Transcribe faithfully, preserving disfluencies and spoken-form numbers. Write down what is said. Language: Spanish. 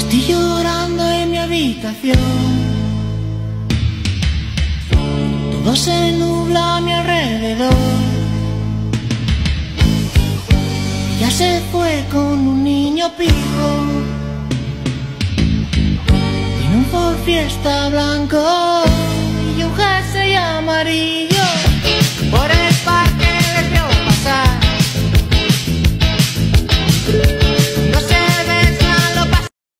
Estoy llorando en mi habitación, todo se nubla a mi alrededor. Ella se fue con un niño pijo en un Ford Fiesta blanco y un jersey amarillo.